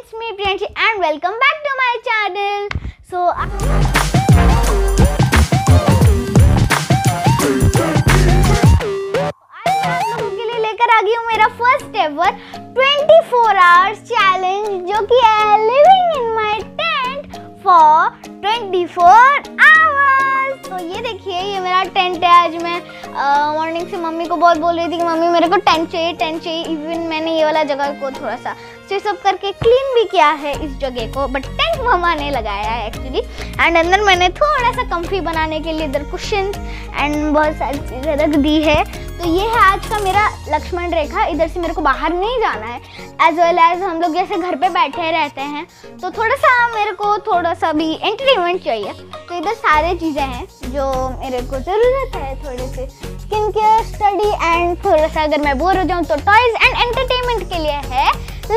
it's me Priyanshi and welcome back to my channel. So आज मैं आप लोगों के लिए लेकर आ गई हूँ मेरा फर्स्ट एवर 24 आवर्स चैलेंज, जो कि है living in my tent for 24 hours. तो ये देखिए, ये मेरा टेंट है। आज मैं मॉर्निंग से मम्मी को बहुत बोल रही थी कि मम्मी मेरे को टेंट चाहिए। इवन मैंने ये वाला जगह को थोड़ा सा स्विच अप करके क्लीन भी किया है इस जगह को, बट टेंट मम्मा ने लगाया है एक्चुअली। एंड अंदर मैंने थोड़ा सा कंफी बनाने के लिए इधर कुशन्स एंड बहुत सारी चीज़ें रख दी है। तो ये है आज का मेरा लक्ष्मण रेखा। इधर से मेरे को बाहर नहीं जाना है, एज वेल एज हम लोग जैसे घर पे बैठे रहते हैं तो थोड़ा सा मेरे को थोड़ा सा भी एंटरटेनमेंट चाहिए। तो इधर सारे चीज़ें हैं जो मेरे को ज़रूरत है, थोड़े से स्किन केयर, स्टडी एंड थोड़ा सा अगर मैं बोर हो जाऊँ तो टॉयज़ एंड एंटरटेनमेंट के लिए है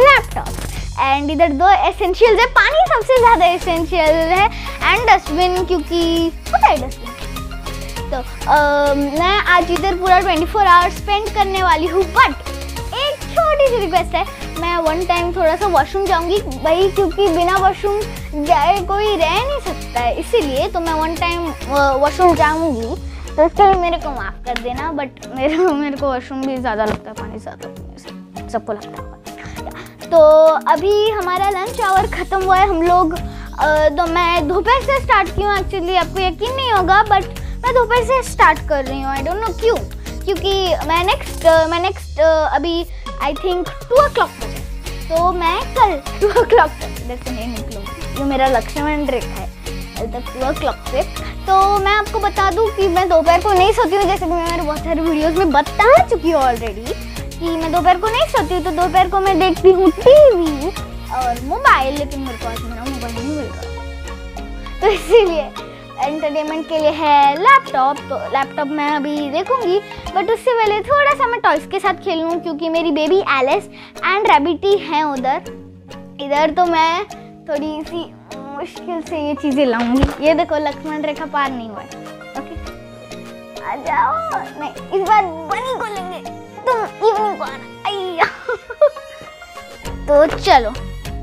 लैपटॉप। एंड इधर दो एसेंशियल्स है, पानी सबसे ज़्यादा एसेंशियल है एंड डस्टबिन, क्योंकि होता है डस्टबिन। तो मैं आज इधर पूरा 24 आवर्स स्पेंड करने वाली हूँ, बट एक छोटी सी रिक्वेस्ट है, मैं वन टाइम थोड़ा सा वॉशरूम जाऊँगी भाई, क्योंकि बिना वॉशरूम जाए कोई रह नहीं सकता है, इसीलिए तो मैं वन टाइम वॉशरूम जाऊँगी। तो इसके लिए मेरे को माफ़ कर देना, बट मेरे को वॉशरूम भी ज़्यादा लगता है, पानी ज़्यादा पीने से सबको लगता है। तो अभी हमारा लंच आवर ख़त्म हुआ है, हम लोग तो मैं दोपहर से स्टार्ट की हूँ एक्चुअली, आपको यकीन नहीं होगा, बट मैं दोपहर से स्टार्ट कर रही हूँ। आई डोंट नो क्यों, क्योंकि मैं नेक्स्ट अभी आई थिंक 2 o'clock बजे, तो मैं कल 2 o'clock तक इधर से नहीं निकलूँगी। ये मेरा लक्ष्मण रेखा है, कल तक 2 o'clock से। तो मैं आपको बता दूँ कि मैं दोपहर को नहीं सोती हूँ, जैसे कि मैं मेरे बहुत सारे वीडियोज़ में बता चुकी हूँ ऑलरेडी कि मैं दोपहर को नहीं सोती हूँ। तो दोपहर को मैं देखती हूँ टीवी और मोबाइल, लेकिन मेरे को आज मेरा मोबाइल नहीं मिल रहा, तो इसीलिए एंटरटेनमेंट के लिए है लैपटॉप। तो लैपटॉप मैं अभी देखूंगी, बट उससे पहले थोड़ा सा मैं टॉयज़ के साथ खेल लूँ, क्योंकि मेरी बेबी एलिस एंड रैबिटी हैं उधर। इधर तो मैं थोड़ी सी मुश्किल से ये चीज़ें लाऊंगी। ये देखो, लक्ष्मण रेखा पार नहीं हुआ है। ओके, आ जाओ। नहीं, इस बार बनी को लेंगे, तुम इवनिंग को आना। अय्या तो चलो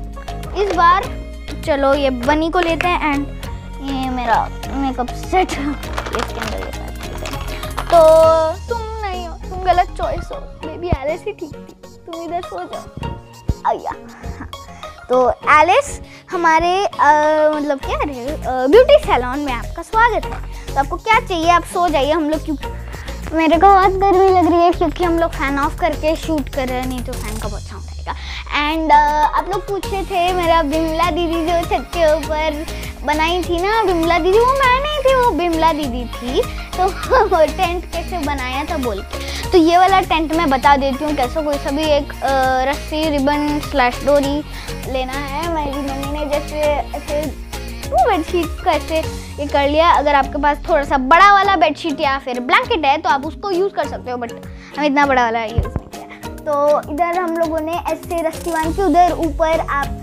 इस बार चलो ये बनी को लेते हैं। एंड ये मेरा मेकअप सेट इसके अंदर लेता है। तो तुम नहीं हो, तुम गलत चॉइस हो, बेबी एलिस ही ठीक थी, तुम इधर सो जाओ। अय्या हाँ। तो एलिस हमारे मतलब क्या है, ब्यूटी सैलून में आपका स्वागत है। तो आपको क्या चाहिए, आप सो जाइए। हम लोग क्योंकि मेरे को बहुत गर्मी लग रही है, क्योंकि हम लोग फ़ैन ऑफ करके शूट कर रहे हैं, नहीं तो फ़ैन का बहुत साउंड आएगा। एंड आप लोग पूछ रहे थे मेरा बिमला दीदी जो छत के ऊपर बनाई थी ना, बिमला दीदी, वो मैं नहीं थी, वो बिमला दीदी थी। तो टेंट कैसे बनाया था बोल के, तो ये वाला टेंट मैं बता देती हूँ कैसे। कोई सा भी एक रस्सी, रिबन / डोरी लेना है। मेरी मम्मी ने जैसे ऐसे 2 बेडशीट को ऐसे ये कर लिया। अगर आपके पास थोड़ा सा बड़ा वाला बेडशीट या फिर ब्लैंकेट है तो आप उसको यूज़ कर सकते हो, बट हम इतना बड़ा वाला यूज़ नहीं किया। तो इधर हम लोगों ने ऐसे रस्सी बांध के, उधर ऊपर आप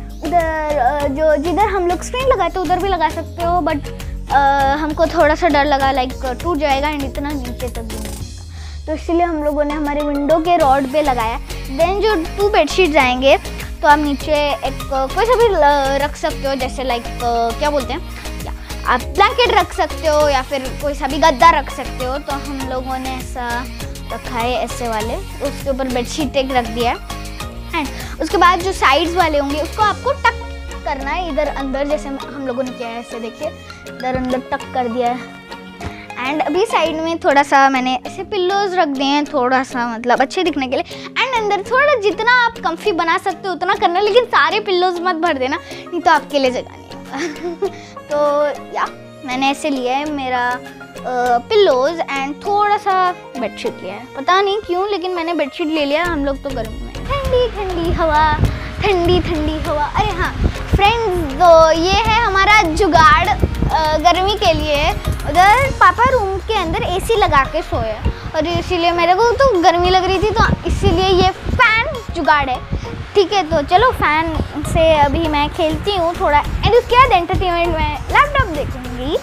उधर जो जिधर हम लोग स्क्रीन लगाते उधर भी लगा सकते हो, बट हमको थोड़ा सा डर लगा लाइक टूट जाएगा एंड इतना नीचे तक भी नहीं आएगा, तो इसलिए हम लोगों ने हमारे विंडो के रॉड पे लगाया। देन जो 2 बेडशीट आएंगे तो आप नीचे एक कोई सा भी रख सकते हो, जैसे लाइक क्या बोलते हैं, या आप ब्लैंकेट रख सकते हो या फिर कोई सा भी गद्दा रख सकते हो। तो हम लोगों ने ऐसा रखा है, ऐसे वाले, उसके ऊपर बेडशीट एक रख दिया है। एंड उसके बाद जो साइड्स वाले होंगे उसको आपको टक करना है इधर अंदर, जैसे हम लोगों ने किया है, ऐसे देखिए इधर अंदर टक कर दिया है। एंड अभी साइड में थोड़ा सा मैंने ऐसे पिल्लोज रख दिए हैं, थोड़ा सा मतलब अच्छे दिखने के लिए। एंड अंदर थोड़ा जितना आप कंफी बना सकते हो उतना करना, लेकिन सारे पिल्लोज मत भर देना, नहीं तो आपके लिए जगह नहीं होगा। तो या मैंने ऐसे लिया है मेरा पिल्लोज एंड थोड़ा सा बेडशीट लिया है, पता नहीं क्यों, लेकिन मैंने बेडशीट ले लिया। हम लोग तो गर्मी में ठंडी ठंडी हवा, ठंडी ठंडी हवा। अरे हाँ फ्रेंड्स, तो ये है हमारा जुगाड़ गर्मी के लिए। उधर पापा रूम के अंदर एसी लगा के सोए, और इसीलिए मेरे को तो गर्मी लग रही थी, तो इसीलिए ये फ़ैन जुगाड़ है। ठीक है, तो चलो फ़ैन से अभी मैं खेलती हूँ थोड़ा, एंड उसके बाद एंटरटेनमेंट में लैपटॉप देखूँगी।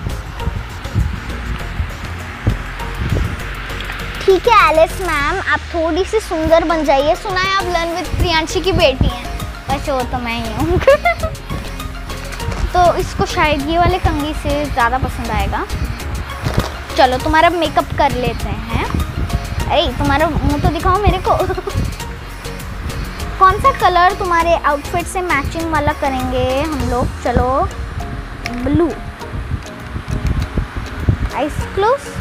ठीक है एलिस मैम, आप थोड़ी सी सुंदर बन जाइए। सुना है आप लर्न विद प्रियांशी की बेटी हैं, वैसे वो तो मैं ही हूँ। तो इसको शायद ये वाले कंघी से ज़्यादा पसंद आएगा। चलो तुम्हारा मेकअप कर लेते हैं। अरे तुम्हारा मुंह तो दिखाओ मेरे को। कौन सा कलर तुम्हारे आउटफिट से मैचिंग वाला करेंगे हम लोग? चलो ब्लू। Eyes close.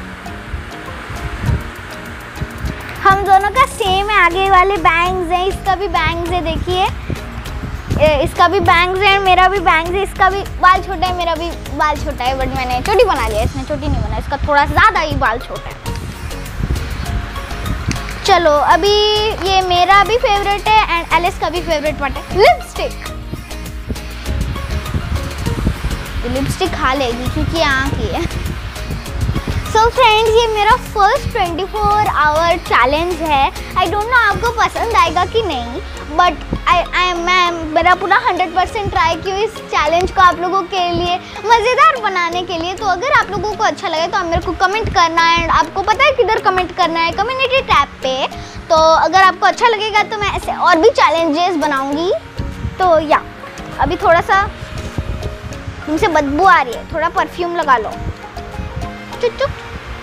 हम दोनों का सेम है, आगे वाले बैंग्स हैं, इसका भी बैंग्स है, देखिए इसका भी बैंग्स है, मेरा भी बैंग्स है, इसका भी बाल छोटा है, मेरा भी बाल छोटा है, बट मैंने चोटी बना लिया, इसने चोटी नहीं बना, इसका थोड़ा ज़्यादा ही बाल छोटा है। चलो अभी ये मेरा भी फेवरेट है एंड एलिस का भी फेवरेट पार्ट है लिपस्टिक। लिपस्टिक खा लेगी क्योंकि आँख ही है। सो फ्रेंड्स, ये मेरा फर्स्ट 24 आवर चैलेंज है। आई डोंट नो आपको पसंद आएगा कि नहीं, बट मैं मेरा पूरा 100% ट्राई की हूँ इस चैलेंज को आप लोगों के लिए मज़ेदार बनाने के लिए। तो अगर आप लोगों को अच्छा लगे तो आप मेरे को कमेंट करना है। आपको पता है किधर कमेंट करना है? कम्युनिटी टैब पे। तो अगर आपको अच्छा लगेगा तो मैं ऐसे और भी चैलेंजेस बनाऊँगी। तो या अभी थोड़ा सा मुझसे बदबू आ रही है, थोड़ा परफ्यूम लगा लो। चुप चुप।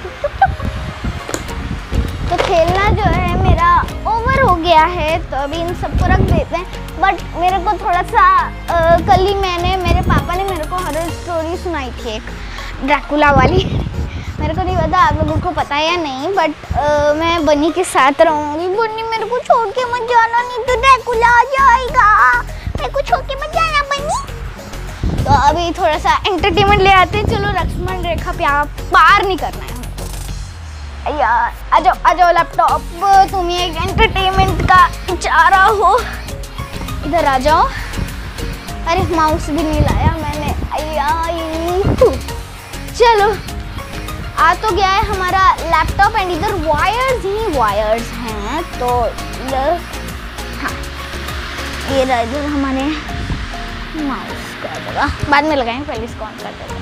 तो खेलना जो है मेरा ओवर हो गया है, तो अभी इन सबको रख देते हैं। बट मेरे को थोड़ा सा कल ही मेरे पापा ने मेरे को हॉरर स्टोरी सुनाई थी, एक ड्रैकुला वाली। मेरे को नहीं पता आप लोगों को पता है या नहीं, बट मैं बनी के साथ रहूँगी। बनी मेरे को छोड़ के मत जाना, नहीं तो ड्रैकुला आ जाएगा। मेरे को छोड़ के मत जाना बनी। तो अभी थोड़ा सा एंटरटेनमेंट ले आते हैं। चलो लक्ष्मण रेखा पार नहीं करना है यार। आ जाओ लैपटॉप, तुम ही एक एंटरटेनमेंट का चारा हो, इधर आ जाओ। अरे माउस भी नहीं लाया मैंने। चलो आ तो गया है हमारा लैपटॉप एंड इधर वायर्स ही वायर्स हैं। तो इधर हाँ, ये रहा इधर हमारे माउस का जगह, बाद में लगाएंगे, पहले इसको ऑन कर देते हैं।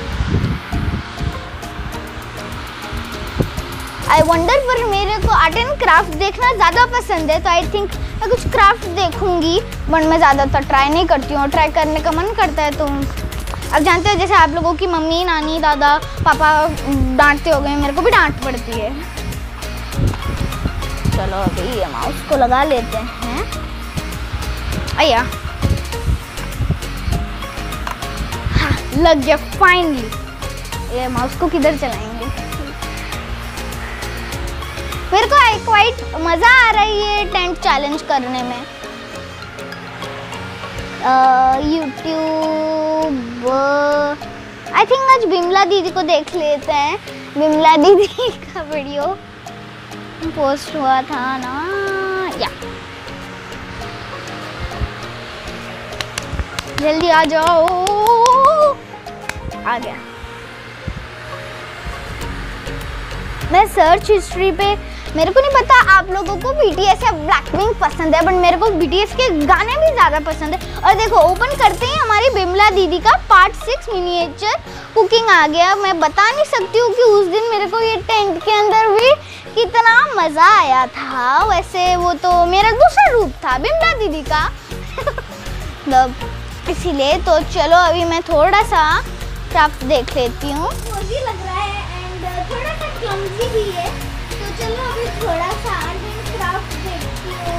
आई वंडर, पर मेरे को आर्ट एंड क्राफ्ट देखना ज़्यादा पसंद है, तो आई थिंक मैं कुछ क्राफ्ट देखूंगी। बट मैं ज़्यादातर ट्राई नहीं करती हूँ, ट्राई करने का मन करता है। तो अब जानते हो जैसे आप लोगों की मम्मी, नानी, दादा, पापा डांटते हो गए, मेरे को भी डांट पड़ती है। चलो अभी ये माउस को लगा लेते हैं। आया हाँ, लग गया फाइनली। ये माउस को किधर चलाएंगे? मेरे को क्वाइट मज़ा आ रही है टेंट चैलेंज करने में। यूट्यूब आई थिंक आज बिमला दीदी को देख लेते हैं। बिमला दीदी का वीडियो पोस्ट हुआ था ना, या जल्दी आ जाओ। आ गया। मैं सर्च हिस्ट्री पे, मेरे को नहीं पता आप लोगों को BTS या ब्लैकपिंक पसंद है, बट मेरे को BTS के गाने भी ज़्यादा पसंद है। और देखो ओपन करते ही हमारी बिमला दीदी का पार्ट 6 मिनिएचर कुकिंग आ गया। मैं बता नहीं सकती हूँ कि उस दिन मेरे को ये टेंट के अंदर भी कितना मज़ा आया था। वैसे वो तो मेरा दूसरा रूप था बिमला दीदी का। इसीलिए तो चलो अभी मैं थोड़ा सा क्राफ्ट देख लेती हूँ। कोजी लग रहा है एंड थोड़ा सा क्लमजी भी है। तो चलो अभी थोड़ा सा आर्ट एंड क्राफ्ट देखती हूँ।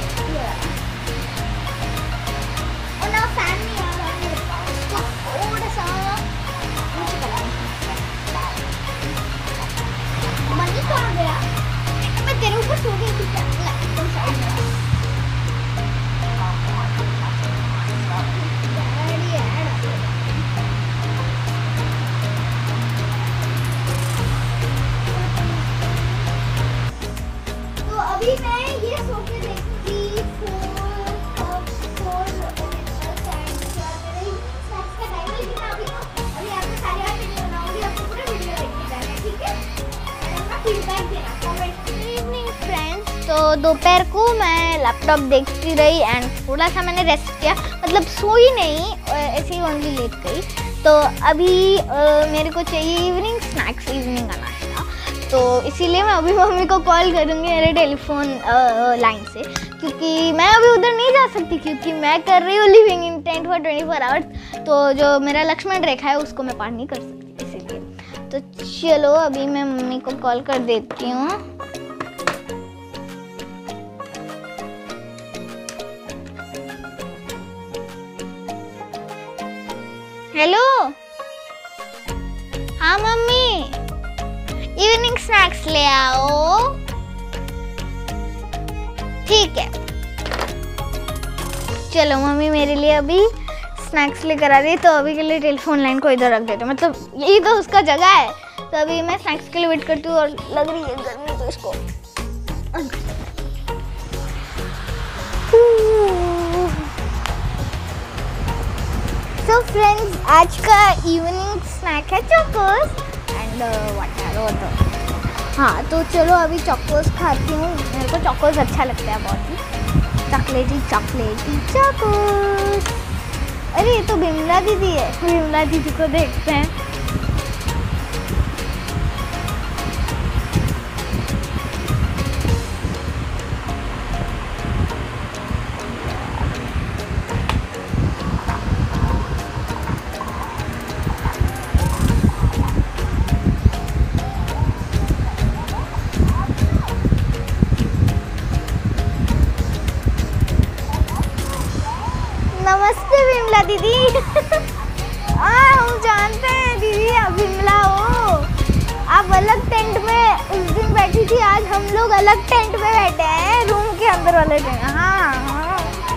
और ना फैन नहीं आ रहा है, तो थोड़ा सा नीचे कराएंगे। मनी कहाँ गया? मैं तेरे ऊपर सो गई थी क्या? तुम साइड में। अभी मैं ये सो के देखूंगी अभी आपको सारे आर्ट वीडियो बनाऊंगी, आपको पूरा वीडियो देखने जाना है, ठीक है? अपना फीडबैक देना कमेंट। इवनिंग फ्रेंड्स, तो दोपहर को मैं लैपटॉप देखती रही एंड थोड़ा सा मैंने रेस्ट किया, मतलब सोई नहीं, ऐसे ही ओनली लेट गई। तो अभी मेरे को चाहिए इवनिंग स्नैक्स, इवनिंग का नाश्ता। तो इसीलिए मैं अभी मम्मी को कॉल करूँगी मेरे टेलीफोन लाइन से, क्योंकि मैं अभी उधर नहीं जा सकती क्योंकि मैं कर रही हूँ living in tent for 24 hours. तो जो मेरा लक्ष्मण रेखा है उसको मैं पार नहीं कर सकती, इसीलिए। तो चलो अभी मैं मम्मी को कॉल कर देती हूँ। हेलो, हाँ मम्मी, इवनिंग स्नैक्स ले आओ। ठीक है, चलो मम्मी मेरे लिए अभी स्नैक्स लेकर आ रही है, तो अभी के लिए टेलीफोन लाइन को इधर रख देते, मतलब यही तो उसका जगह है। तो अभी मैं स्नैक्स के लिए वेट करती हूँ और लग रही है गर्मी, तो इसको तो फ्रेंड्स आज का इवनिंग स्नैक है चोकोस एंड वाटर। हाँ तो चलो अभी चोकोस खाती हूँ, मेरे को चोकोस अच्छा लगता है बहुत ही, चॉकलेटी चॉकलेटी चोकोस। अरे ये तो बिमला दीदी है, बिमला दीदी को देखते हैं। नमस्ते विमला दीदी। हम जानते हैं दीदी आप विमला हो, आप अलग टेंट में उस दिन बैठी थी, आज हम लोग अलग टेंट में बैठे हैं, रूम के अंदर वाले टेंट। हाँ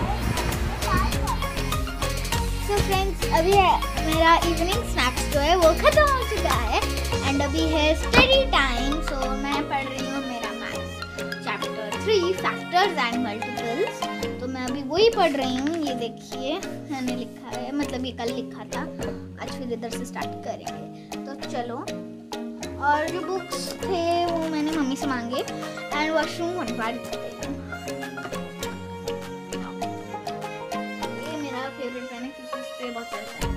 तो फ्रेंड्स अभी मेरा इवनिंग स्नैक्स जो है वो खत्म हो चुका है एंड अभी है स्टडी टाइम। सो मैं पढ़ रही हूँ मेरा maths chapter 3 factors and multiples. तो मैं अभी वही पढ़ रही हूँ, ये देखिए मैंने लिखा है, मतलब ये कल लिखा था, आज फिर इधर से स्टार्ट करेंगे। तो चलो, और जो बुक्स थे वो मैंने मम्मी से मांगे एंड वॉशरूम बनवा देते हैं। ये मेरा फेवरेट पेन है क्योंकि इस पे बहुत सारे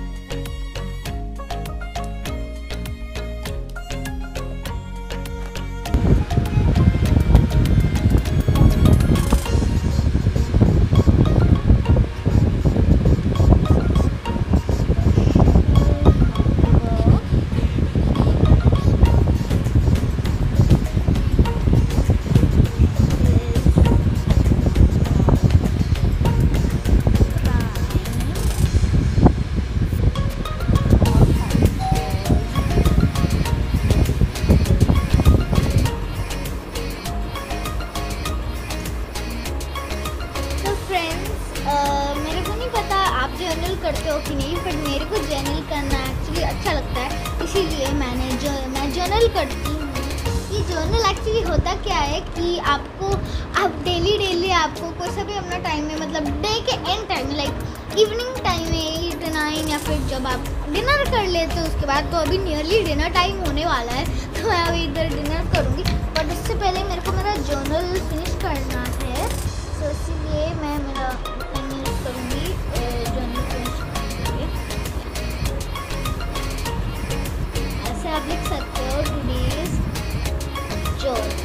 जर्नल करते हो कि नहीं, बट मेरे को जर्नल करना एक्चुअली अच्छा लगता है, इसीलिए मैं जर्नल करती हूँ। ये जर्नल एक्चुअली होता क्या है कि आप डेली आपको कोई सा भी अपना टाइम में, मतलब डे के एंड टाइम में, लाइक इवनिंग टाइम में 8 9 या फिर जब आप डिनर कर लेते हो उसके बाद, तो अभी नियरली डिनर टाइम होने वाला है, तो मैं अभी इधर डिनर करूँगी, बट उससे पहले मेरे को मेरा जर्नल फिनिश करना है, तो इसीलिए मैं मेरा पेन यूज़ करूँगी जर्नल फिनिश करने। ऐसे आप लिख सकते हो टुडेज जर्नल।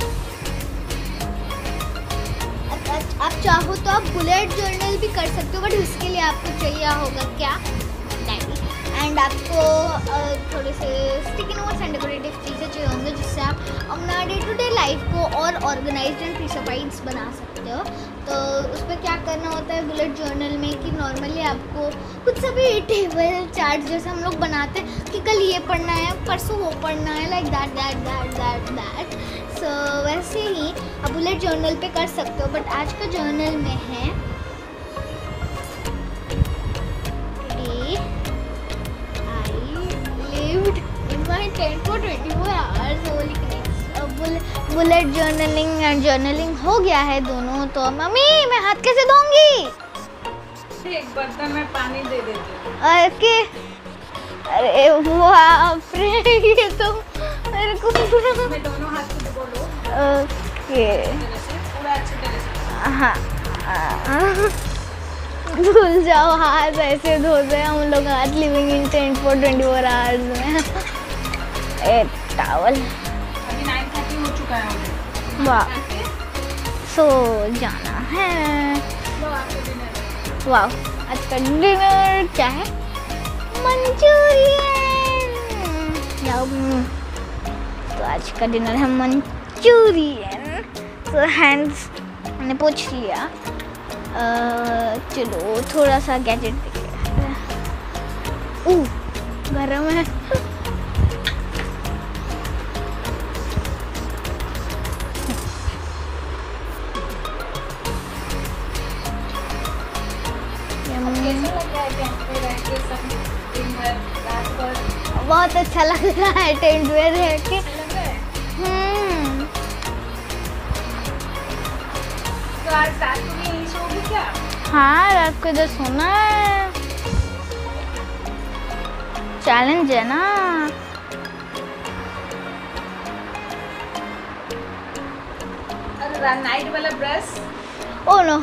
आप चाहो तो आप बुलेट जर्नल भी कर सकते हो, बट उसके लिए आपको चाहिए होगा क्या, डायरी, एंड आपको थोड़े से स्टिकी नोट्स एंड डेकोरेटिव चीज़ें चाहिए होंगे, जिससे आप अपना डे टू डे लाइफ को और ऑर्गेनाइज्ड एंड प्रिसाइज्ड बना सकते हो। तो उस पर क्या करना होता है बुलेट जर्नल में कि नॉर्मली आपको कुछ सभी टेबल चार्ट जैसे हम लोग बनाते हैं कि कल ये पढ़ना है, परसों वो पढ़ना है, लाइक दैट। सो वैसे ही आप बुलेट जर्नल पे कर सकते हो, बट आज का जर्नल में है today I lived in my tent for 24 hours. वो लिखने बुलेट जर्नलिंग एंड जर्नलिंग हो गया है दोनों। तो मम्मी मैं हाथ कैसे धोऊंगी? एक बर्तन में पानी दे देती हूँ। ओके। अरे बाप रे, ये तो मेरे को पूरा मैं दोनों हाथ से बोलो। ओके पूरा अच्छे तरह से। हाँ धुल जाओ हाथ, ऐसे धोते हैं हम लोग हाथ living in tent for 24 hours में। ए टावल अभी 9:30 वाह, सो जाना है। वाह, आज का डिनर क्या है? मंचूरियन। तो आज का डिनर है मंचूरियन। तो हैंड्स मैंने पोंछ लिया। चलो थोड़ा सा गैजेट देखते हैं। गरम है। बहुत अच्छा लग रहा है टेंट में रह के। तो आज रात को भी यहीं सोओगी क्या? हाँ, रात को इधर सोना है। चैलेंज है ना। और नाइट वाला ब्रश? ओह नो,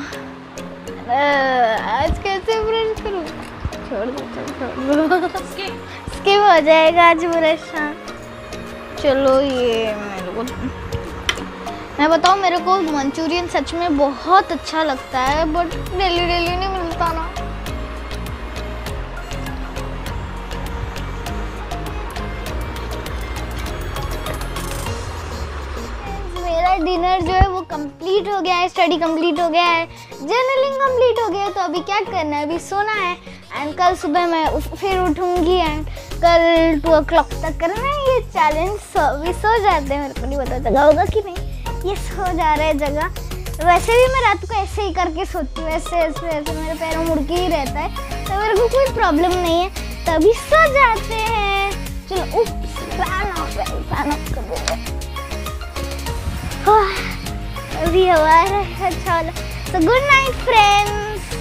आज कैसे ब्रश करूँ? छोड़ दो। स्किप हो जाएगा आज ब्रश। चलो ये मैं बताऊँ, मेरे को मंचूरियन सच में बहुत अच्छा लगता है, बट डेली नहीं मिलता ना। मेरा डिनर जो है वो कंप्लीट हो गया है, स्टडी कंप्लीट हो गया है, जर्नलिंग कंप्लीट हो गया है। तो अभी क्या करना है? अभी सोना है। एंड कल सुबह मैं फिर उठूंगी एंड कल 2 o'clock तक करना है ये चैलेंज। अभी सो जाते हैं, मेरे को नहीं पता जगह होगा कि नहीं। ये सो जा रहा है जगह। वैसे भी मैं रात को ऐसे ही करके सोती हूँ, ऐसे मेरे पैरों मुड़ के ही रहता है, तो मेरे को कोई प्रॉब्लम नहीं है। तभी सो जाते हैं। चलो फैन ऑफ कर देंगे। अभी हमारा अच्छा वाला। तो good night friends.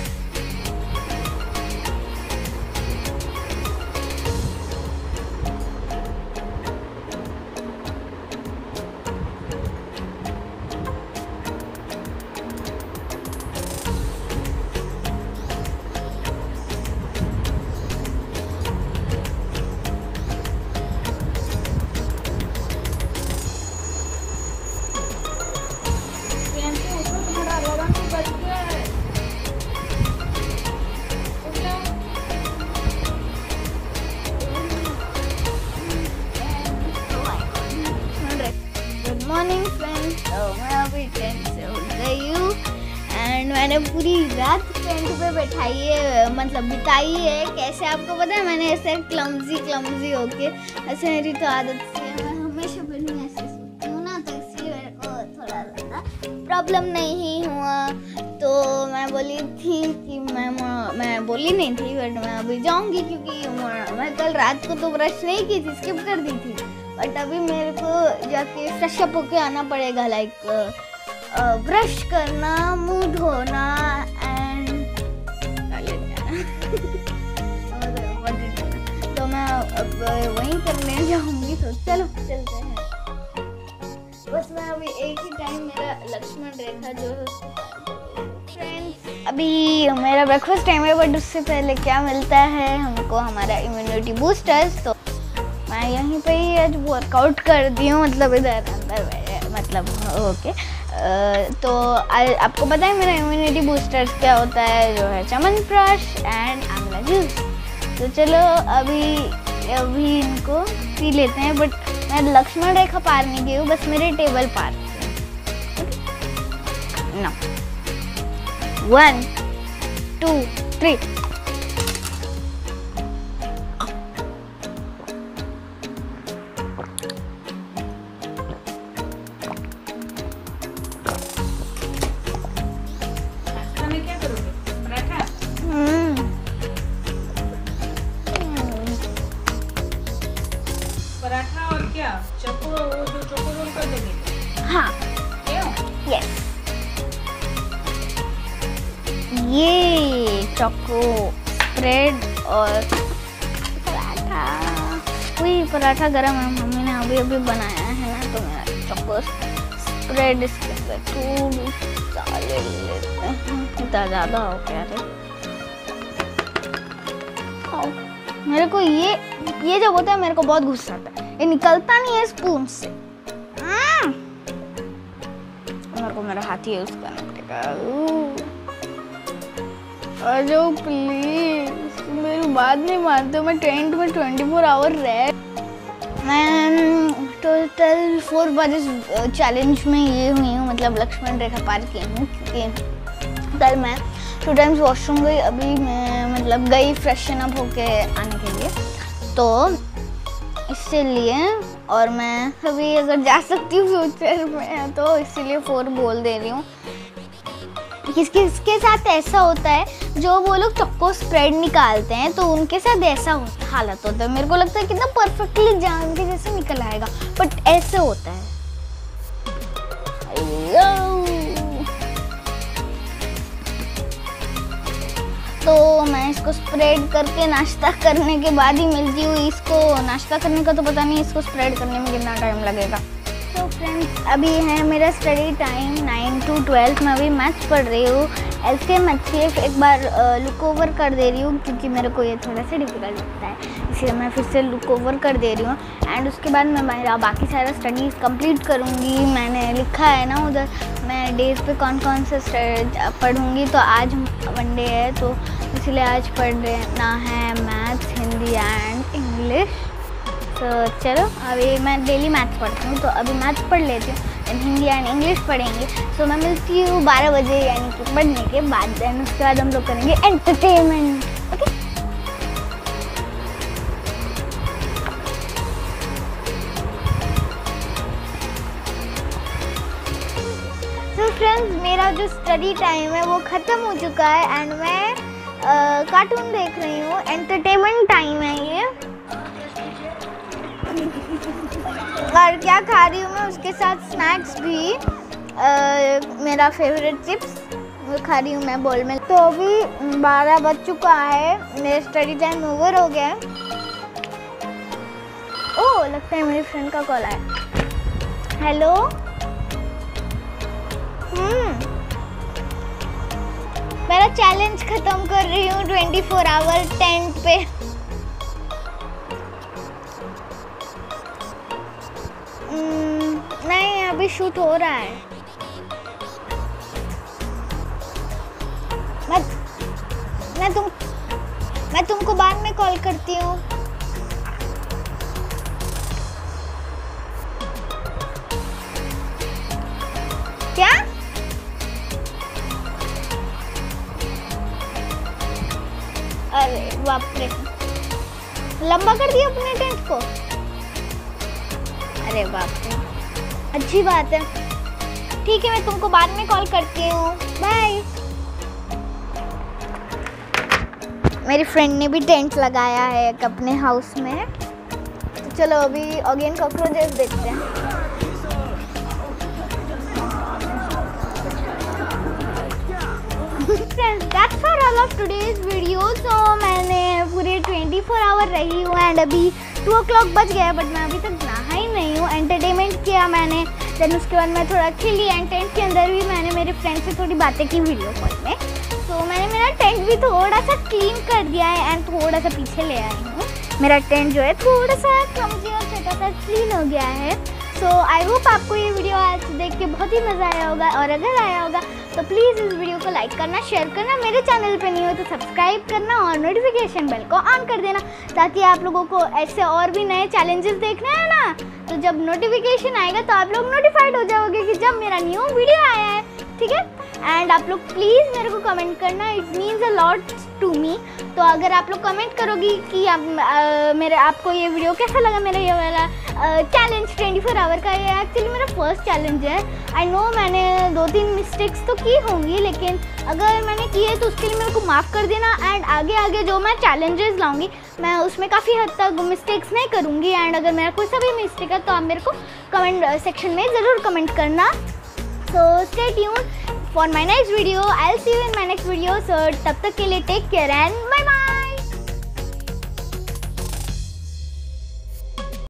Morning friends. तो मैं अभी टेंट से उठ गई हूँ एंड मैंने पूरी रात टेंट पे बैठाई है, मतलब बिताई है। कैसे आपको पता है? मैंने ऐसे क्लमजी होके, ऐसे मेरी तो आदत से मैं हमेशा बनी ऐसे सोती हूँ ना, तो इसलिए मेरे को थोड़ा ज़्यादा प्रॉब्लम नहीं हुआ। तो मैं बोली थी कि मैं बोली नहीं थी, बट मैं अभी जाऊँगी क्योंकि मैं कल रात को तो ब्रश नहीं की थी, स्किप कर दी थी। बट अभी मेरे को जाके फ्रेश अप होके आना पड़ेगा, लाइक ब्रश करना, मुंह धोना एंड तो मैं अब वहीं करने जाऊंगी। तो चलो चलते हैं। बस मैं अभी एक ही टाइम मेरा लक्ष्मण रेखा जो है फ्रेंड्स, अभी मेरा ब्रेकफास्ट टाइम है, बट उससे पहले क्या मिलता है हमको? हमारा इम्यूनिटी बूस्टर्स। तो मैं यहीं पे ही आज वर्कआउट कर दी हूँ, मतलब इधर अंदर, मतलब ओके। तो आपको पता है मेरा इम्यूनिटी बूस्टर्स क्या होता है? जो है च्यवनप्राश एंड आंवला जूस। तो चलो अभी इनको पी लेते हैं। बट मैं लक्ष्मण रेखा पार नहीं गई हूँ, बस मेरे टेबल पार ना। 1 2 3। पराठा और क्या? चोको रोल कर दोगे? हाँ, क्यों? यस। ये चोको स्प्रेड और पराठा। वही पराठा गरम है, मम्मी ने अभी बनाया है ना, तो मेरा चोको स्प्रेड इसके अंदर थोड़ी ले लेते हैं। इतना ज़्यादा हो गया रे। मेरे को ये जब होता है मेरे को बहुत गुस्सा आता है, ये निकलता नहीं है स्पून से। मेरा हाथ ही यूज़ करना पड़ेगा। आ जाओ प्लीज, मेरी बात नहीं मानते हो। मैं टेंट में 24 आवर रह, मैं टोटल 4 बार चैलेंज में ये हुई हूँ, मतलब लक्ष्मण रेखा पार की हूँ, क्योंकि कल मैं 2 टाइम्स वॉशरूम गई। अभी मैं मतलब गई फ्रेशन अप होके आने के लिए, तो इसीलिए, और मैं अभी अगर जा सकती हूँ फ्यूचर में तो इसीलिए 4 बोल दे रही हूँ। किसके साथ ऐसा होता है जो वो लोग चक्को स्प्रेड निकालते हैं तो उनके साथ ऐसा हालत होता है। मेरे को लगता है कितना परफेक्टली जान के जैसे निकल आएगा, बट ऐसे होता है। तो मैं इसको स्प्रेड करके नाश्ता करने के बाद ही मिलती हूँ। इसको नाश्ता करने का तो पता नहीं, इसको स्प्रेड करने में कितना टाइम लगेगा। तो फ्रेंड्स, अभी है मेरा स्टडी टाइम 9 to 12। मैं अभी मैथ्स पढ़ रही हूँ, एलके मैथ्स की एक बार लुक ओवर कर दे रही हूँ, क्योंकि मेरे को ये थोड़ा सा डिफिकल्ट लगता है, इसलिए मैं फिर से लुक ओवर कर दे रही हूँ। एंड उसके बाद मैं मेरा बाकी सारा स्टडीज़ कंप्लीट करूँगी। मैंने लिखा है ना उधर, मैं डेज पे कौन कौन से पढ़ूँगी। तो आज वनडे है तो इसलिए आज पढ़ना है मैथ्स, हिंदी एंड इंग्लिश। तो चलो, अभी मैं डेली मैथ्स पढ़ती हूँ, तो अभी मैथ्स पढ़ लेती हूँ, हिंदी एंड इंग्लिश पढ़ेंगे। सो मैं मिलती हूँ 12 बजे, यानी कि पढ़ने के बाद। देन उसके बाद हम लोग करेंगे एंटरटेनमेंट। ओके, तो फ्रेंड्स, मेरा जो स्टडी टाइम है वो ख़त्म हो चुका है एंड मैं कार्टून देख रही हूँ। एंटरटेनमेंट टाइम है ये। और क्या खा रही हूँ मैं, उसके साथ स्नैक्स भी, मेरा फेवरेट चिप्स वो खा रही हूँ मैं बोल में। तो अभी 12 बज चुका है, मेरा स्टडी टाइम ओवर हो गया है। ओह, लगता है मेरी फ्रेंड का कॉल आया। हेलो, मेरा चैलेंज ख़त्म कर रही हूँ 24 आवर टेंट पे। नहीं, अभी शूट हो रहा है। मैं तुमको बाद में कॉल करती हूँ। क्या? अरे बाप रे, लंबा कर दिया अपने टेंट को। अरे बाप रे, अच्छी बात है। ठीक है, मैं तुमको बाद में कॉल करती हूँ, बाय। मेरी फ्रेंड ने भी टेंट लगाया है एक अपने हाउस में। तो चलो अभी अगेन कॉकरोचेस देखते हैं। That's for all of today's video. So मैंने पूरे 24 आवर रही हूँ एंड अभी 2 o'clock बज गया है, बट मैं अभी तक नहा ही नहीं हूँ। एंटरटेनमेंट किया मैंने, देन उसके बाद मैं थोड़ा खेली एंड टेंट के अंदर भी मैंने मेरे फ्रेंड से थोड़ी बातें की वीडियो कॉल में। तो मैंने मेरा टेंट भी थोड़ा सा क्लीन कर दिया है एंड थोड़ा सा पीछे ले आई हूँ। मेरा टेंट जो है थोड़ा सा कमजी और छोटा सा क्लीन हो गया है। सो आई होप आपको ये वीडियो आज देख के बहुत ही मज़ा आया होगा, और अगर आया होगा तो प्लीज़ इस वीडियो को लाइक करना, शेयर करना, मेरे चैनल पे नहीं हो तो सब्सक्राइब करना और नोटिफिकेशन बेल को ऑन कर देना, ताकि आप लोगों को ऐसे और भी नए चैलेंजेस देखने हैं ना, तो जब नोटिफिकेशन आएगा तो आप लोग नोटिफाइड हो जाओगे कि जब मेरा न्यू वीडियो आया है। ठीक है, एंड आप लोग प्लीज़ मेरे को कमेंट करना, it means a lot to me. तो अगर आप लोग कमेंट करोगी कि आपको ये वीडियो कैसा लगा, मेरा ये वाला चैलेंज 24 आवर का, ये एक्चुअली मेरा फर्स्ट चैलेंज है। आई नो मैंने 2-3 मिस्टेक्स तो की होंगी, लेकिन अगर मैंने की है तो उसके लिए मेरे को माफ़ कर देना। एंड आगे जो मैं चैलेंजेस लाऊंगी मैं उसमें काफ़ी हद तक मिस्टेक्स नहीं करूँगी। एंड अगर मेरा कोई सा भी मिस्टेक है तो आप मेरे को कमेंट सेक्शन में ज़रूर कमेंट करना। So stay tuned for my next video. I'll see you in my next video. So तब तक के लिए take care and bye bye.